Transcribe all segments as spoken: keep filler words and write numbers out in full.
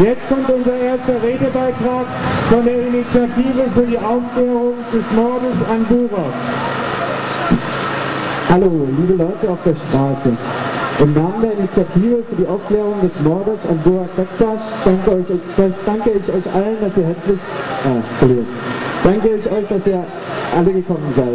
Jetzt kommt unser erster Redebeitrag von der Initiative für die Aufklärung des Mordes an Burak. Hallo, liebe Leute auf der Straße. Im Namen der Initiative für die Aufklärung des Mordes an Burak Bektaş danke, euch, danke ich euch allen, dass ihr herzlich, ah, Entschuldigung, danke ich euch, dass ihr alle gekommen seid.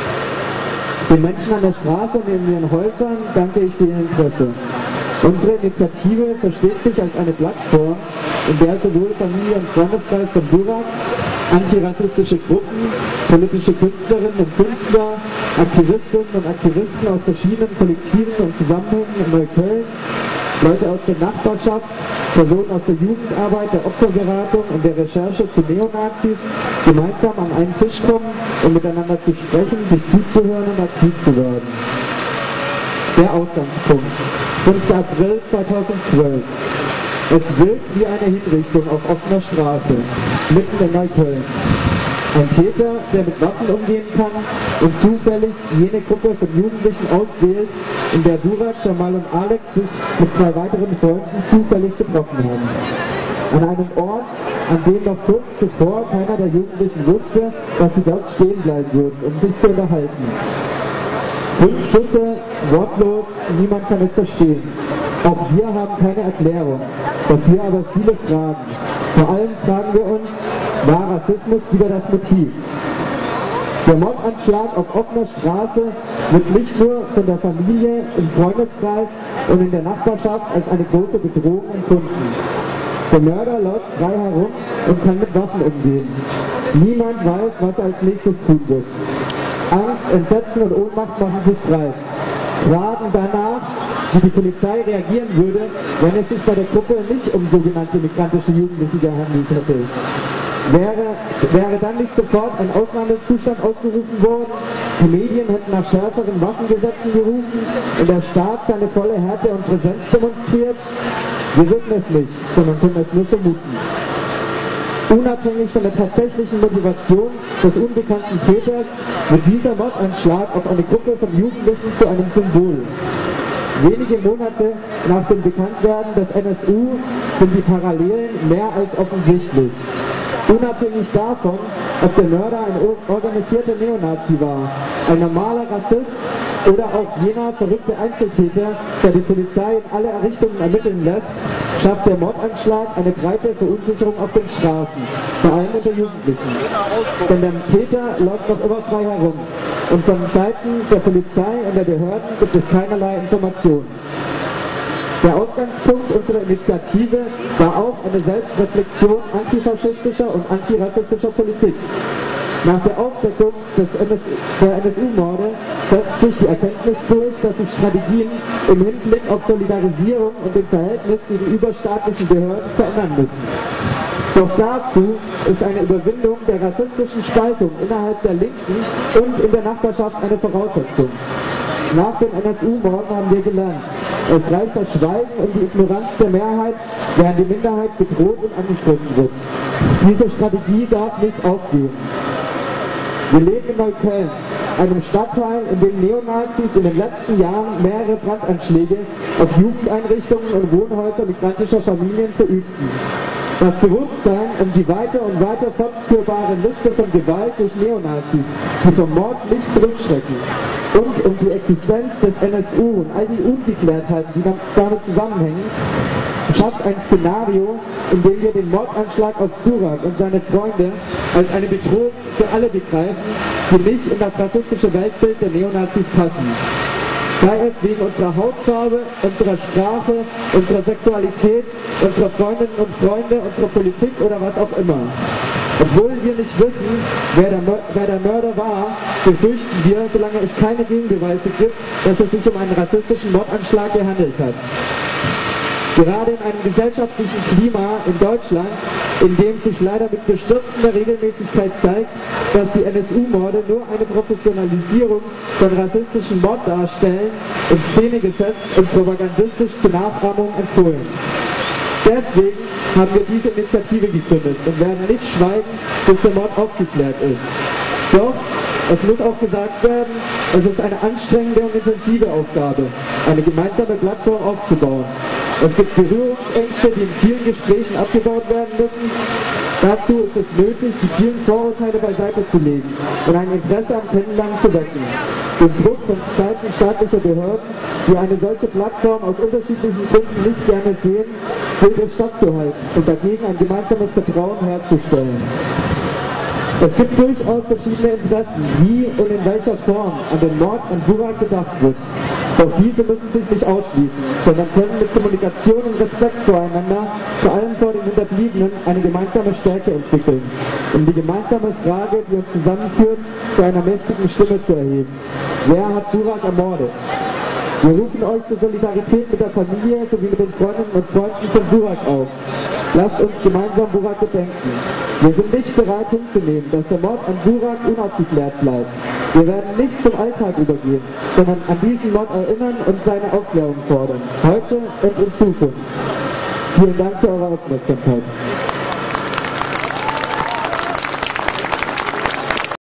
Den Menschen an der Straße und in ihren Häusern danke ich für ihr Interesse. Unsere Initiative versteht sich als eine Plattform, in der sowohl Familie und Freundeskreis von Burak, antirassistische Gruppen, politische Künstlerinnen und Künstler, Aktivistinnen und Aktivisten aus verschiedenen Kollektiven und Zusammenhängen in Neukölln, Leute aus der Nachbarschaft, Personen aus der Jugendarbeit, der Opferberatung und der Recherche zu Neonazis gemeinsam an einen Tisch kommen, um miteinander zu sprechen, sich zuzuhören und aktiv zu werden. Der Ausgangspunkt. fünfter April zweitausendzwölf. Es wirkt wie eine Hinrichtung auf offener Straße, mitten in Neukölln. Ein Täter, der mit Waffen umgehen kann und zufällig jene Gruppe von Jugendlichen auswählt, in der Burak, Jamal und Alex sich mit zwei weiteren Freunden zufällig getroffen haben. An einem Ort, an dem noch kurz zuvor keiner der Jugendlichen wusste, dass sie dort stehen bleiben würden, um sich zu unterhalten. Fünf Schüsse, wortlos, niemand kann es verstehen. Auch wir haben keine Erklärung, dafür aber viele Fragen. Vor allem fragen wir uns, war Rassismus wieder das Motiv? Der Mordanschlag auf offener Straße wird nicht nur von der Familie, im Freundeskreis und in der Nachbarschaft als eine große Bedrohung empfunden. Der Mörder läuft frei herum und kann mit Waffen umgehen. Niemand weiß, was er als nächstes tun wird. Angst, Entsetzen und Ohnmacht machen sich breit. Fragen danach, wie die Polizei reagieren würde, wenn es sich bei der Gruppe nicht um sogenannte migrantische Jugendliche gehandelt hätte. Wäre, wäre dann nicht sofort ein Ausnahmezustand ausgerufen worden, die Medien hätten nach schärferen Waffengesetzen gerufen und der Staat seine volle Härte und Präsenz demonstriert? Wir wissen es nicht, sondern können es nur vermuten. Unabhängig von der tatsächlichen Motivation des unbekannten Täters wird dieser Mordanschlag auf eine Gruppe von Jugendlichen zu einem Symbol. Wenige Monate nach dem Bekanntwerden des N S U sind die Parallelen mehr als offensichtlich. Unabhängig davon, ob der Mörder ein organisierter Neonazi war, ein normaler Rassist oder auch jener verrückte Einzeltäter, der die Polizei in alle Richtungen ermitteln lässt, schafft der Mordanschlag eine breite Verunsicherung auf den Straßen, vor allem unter Jugendlichen. Denn der Täter läuft noch immer frei herum und von Seiten der Polizei und der Behörden gibt es keinerlei Informationen. Der Ausgangspunkt unserer Initiative war auch eine Selbstreflexion antifaschistischer und antirassistischer Politik. Nach der Aufdeckung des der N S U-Morde setzt sich die Erkenntnis durch, dass sich Strategien im Hinblick auf Solidarisierung und dem Verhältnis gegenüber staatlichen Behörden verändern müssen. Doch dazu ist eine Überwindung der rassistischen Spaltung innerhalb der Linken und in der Nachbarschaft eine Voraussetzung. Nach den N S U-Morden haben wir gelernt, es reicht das Schweigen und die Ignoranz der Mehrheit, während die Minderheit bedroht und angegriffen wird. Diese Strategie darf nicht aufgehen. Wir leben in Neukölln, einem Stadtteil, in dem Neonazis in den letzten Jahren mehrere Brandanschläge auf Jugendeinrichtungen und Wohnhäuser migrantischer Familien verübten. Das Bewusstsein um die weiter und weiter fortführbare Liste von Gewalt durch Neonazis, die vom Mord nicht zurückschrecken, und um die Existenz des N S U und all die Ungeklärtheiten, die damit zusammenhängen, schafft ein Szenario, in dem wir den Mordanschlag auf Burak und seine Freunde als eine Bedrohung für alle begreifen, die nicht in das rassistische Weltbild der Neonazis passen. Sei es wegen unserer Hautfarbe, unserer Sprache, unserer Sexualität, unserer Freundinnen und Freunde, unserer Politik oder was auch immer. Obwohl wir nicht wissen, wer der, wer der Mörder war, befürchten wir, solange es keine Gegenbeweise gibt, dass es sich um einen rassistischen Mordanschlag gehandelt hat. Gerade in einem gesellschaftlichen Klima in Deutschland, in dem sich leider mit bestürzender Regelmäßigkeit zeigt, dass die N S U-Morde nur eine Professionalisierung von rassistischen Mord darstellen, in Szene gesetzt und propagandistisch zur Nachahmung empfohlen. Deswegen haben wir diese Initiative gegründet und werden nicht schweigen, bis der Mord aufgeklärt ist. Doch Es muss auch gesagt werden, es ist eine anstrengende und intensive Aufgabe, eine gemeinsame Plattform aufzubauen. Es gibt Berührungsängste, die in vielen Gesprächen abgebaut werden müssen. Dazu ist es nötig, die vielen Vorurteile beiseite zu legen und ein Interesse am Kennenlernen zu wecken. Den Druck von Seiten staatlicher Behörden, die eine solche Plattform aus unterschiedlichen Gründen nicht gerne sehen, gilt es stattzuhalten und dagegen ein gemeinsames Vertrauen herzustellen. Es gibt durchaus verschiedene Interessen, wie und in welcher Form an den Mord an Burak gedacht wird. Doch diese müssen sich nicht ausschließen, sondern können mit Kommunikation und Respekt voreinander, vor allem vor den Hinterbliebenen, eine gemeinsame Stärke entwickeln, um die gemeinsame Frage, die uns zusammenführt, zu einer mächtigen Stimme zu erheben. Wer hat Burak ermordet? Wir rufen euch zur Solidarität mit der Familie sowie mit den Freundinnen und Freunden von Burak auf. Lasst uns gemeinsam Burak gedenken. Wir sind nicht bereit hinzunehmen, dass der Mord an Burak unaufgeklärt bleibt. Wir werden nicht zum Alltag übergehen, sondern an diesen Mord erinnern und seine Aufklärung fordern, heute und in Zukunft. Vielen Dank für eure Aufmerksamkeit.